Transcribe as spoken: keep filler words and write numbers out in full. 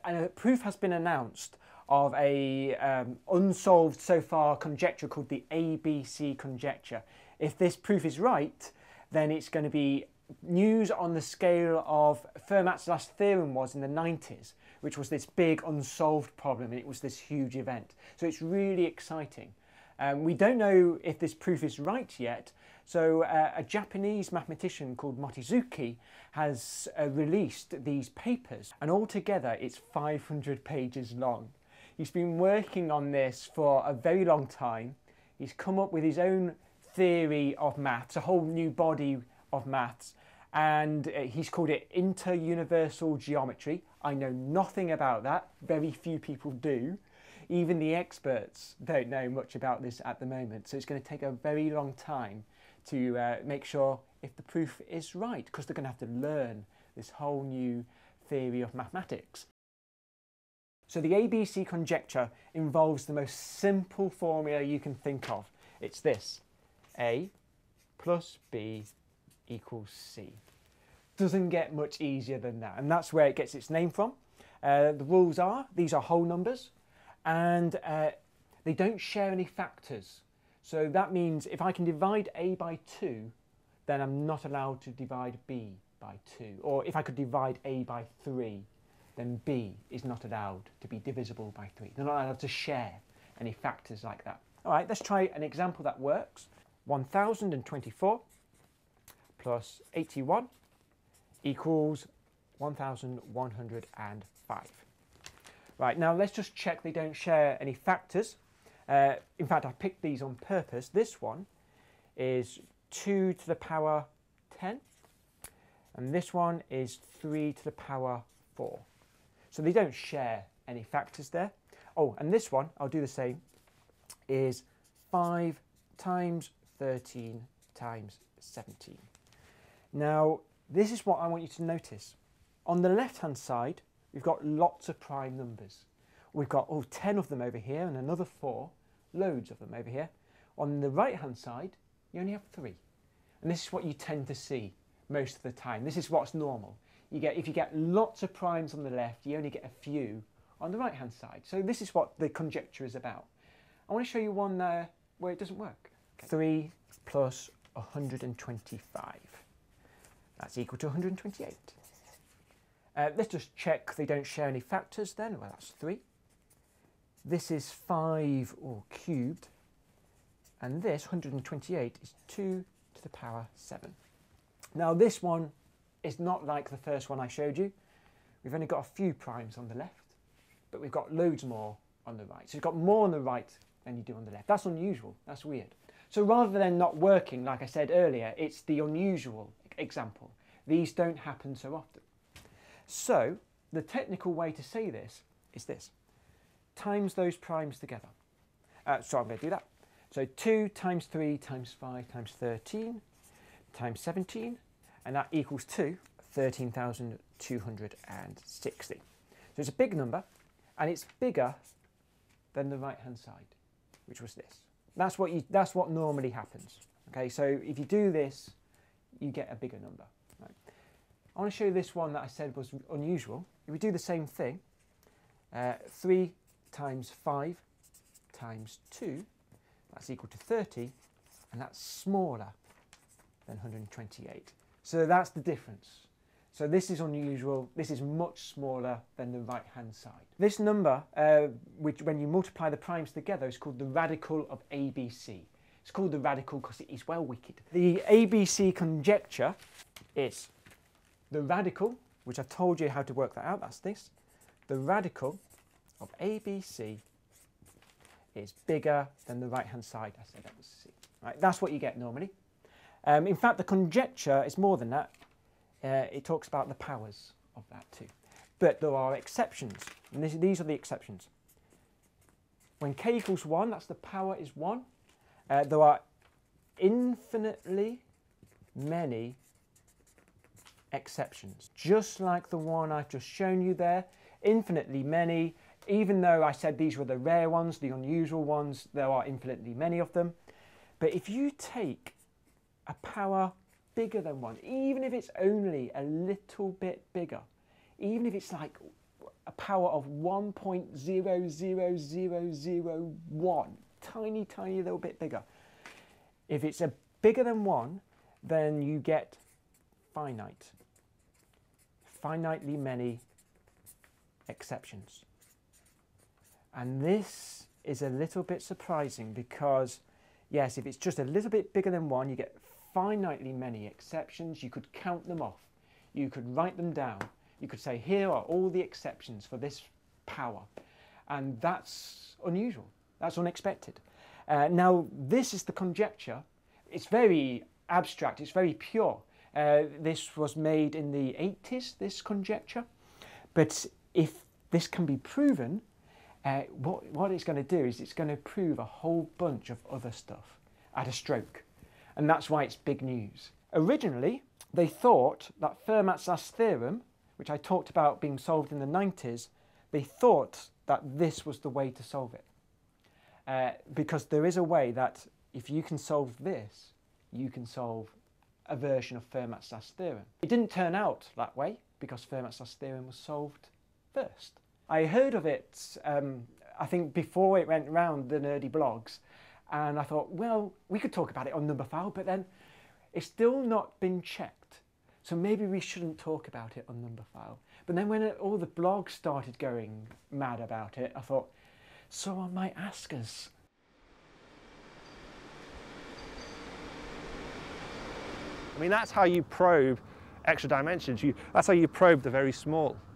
a proof has been announced of a um, unsolved so far conjecture called the A B C conjecture. If this proof is right, then it's going to be news on the scale of Fermat's last theorem was in the nineties, which was this big unsolved problem, and it was this huge event. So it's really exciting. Um, we don't know if this proof is right yet, so uh, a Japanese mathematician called Mochizuki has uh, released these papers, and altogether it's five hundred pages long. He's been working on this for a very long time. He's come up with his own theory of maths, a whole new body of maths, and uh, he's called it inter-universal geometry. I know nothing about that, very few people do. Even the experts don't know much about this at the moment, so it's going to take a very long time to uh, make sure if the proof is right, because they're going to have to learn this whole new theory of mathematics. So the A B C conjecture involves the most simple formula you can think of. It's this: A plus B equals C. Doesn't get much easier than that, and that's where it gets its name from. Uh, the rules are, these are whole numbers, and uh, they don't share any factors. So that means if I can divide A by two, then I'm not allowed to divide B by two. Or if I could divide A by three, then B is not allowed to be divisible by three. They're not allowed to share any factors like that. All right, let's try an example that works. one thousand twenty-four plus eighty-one equals one thousand one hundred five. Right, now let's just check they don't share any factors. Uh, in fact, I picked these on purpose. This one is two to the power ten, and this one is three to the power four. So they don't share any factors there. Oh, and this one, I'll do the same, is five times thirteen times seventeen. Now, this is what I want you to notice. On the left-hand side, we've got lots of prime numbers. We've got, oh, ten of them over here and another four, loads of them over here. On the right-hand side, you only have three. And this is what you tend to see most of the time. This is what's normal. You get, if you get lots of primes on the left, you only get a few on the right-hand side. So this is what the conjecture is about. I want to show you one uh, where it doesn't work. Okay. three plus one hundred twenty-five. That's equal to one hundred twenty-eight. Uh, let's just check they don't share any factors then. Well, that's three. This is five oh, cubed. And this, one hundred twenty-eight, is two to the power seven. Now this one is not like the first one I showed you. We've only got a few primes on the left, but we've got loads more on the right. So you've got more on the right than you do on the left. That's unusual. That's weird. So rather than not working, like I said earlier, it's the unusual example. These don't happen so often. So the technical way to say this is this. Times those primes together. Uh, so I'm going to do that. So two times three times five times thirteen times seventeen, and that equals to thirteen thousand two hundred sixty. So it's a big number, and it's bigger than the right-hand side, which was this. That's what you. That's what normally happens. Okay, so if you do this, you get a bigger number. Right. I want to show you this one that I said was unusual. If we do the same thing, uh, three times five times two, that's equal to thirty, and that's smaller than one hundred twenty-eight. So that's the difference. So this is unusual. This is much smaller than the right-hand side. This number, uh, which when you multiply the primes together, is called the radical of A B C. It's called the radical because it is well wicked. The A B C conjecture is the radical, which I've told you how to work that out, that's this. The radical of A B C is bigger than the right-hand side. I said that was C. Right, that's what you get normally. Um, in fact, the conjecture is more than that. Uh, it talks about the powers of that too. But there are exceptions, and this, these are the exceptions. When k equals one, that's the power is one. Uh, there are infinitely many exceptions, just like the one I've just shown you there. Infinitely many, even though I said these were the rare ones, the unusual ones, there are infinitely many of them. But if you take a power bigger than one, even if it's only a little bit bigger, even if it's like a power of one point zero zero zero zero one. Tiny, tiny little bit bigger. If it's a bigger than one, then you get finite. Finitely many exceptions. And this is a little bit surprising because, yes, if it's just a little bit bigger than one, you get finitely many exceptions. You could count them off. You could write them down. You could say, here are all the exceptions for this power. And that's unusual. That's unexpected. Uh, now, this is the conjecture. It's very abstract. It's very pure. Uh, this was made in the eighties, this conjecture. But if this can be proven, uh, what, what it's going to do is it's going to prove a whole bunch of other stuff at a stroke. And that's why it's big news. Originally, they thought that Fermat's last theorem, which I talked about being solved in the nineties, they thought that this was the way to solve it. Uh, because there is a way that if you can solve this, you can solve a version of Fermat's last theorem. It didn't turn out that way because Fermat's last theorem was solved first. I heard of it, um, I think, before it went round the nerdy blogs, and I thought, well, we could talk about it on Numberphile, but then it's still not been checked. So maybe we shouldn't talk about it on Numberphile. But then when it, all the blogs started going mad about it, I thought, someone might ask us. I mean, that's how you probe extra dimensions. You, that's how you probe the very small.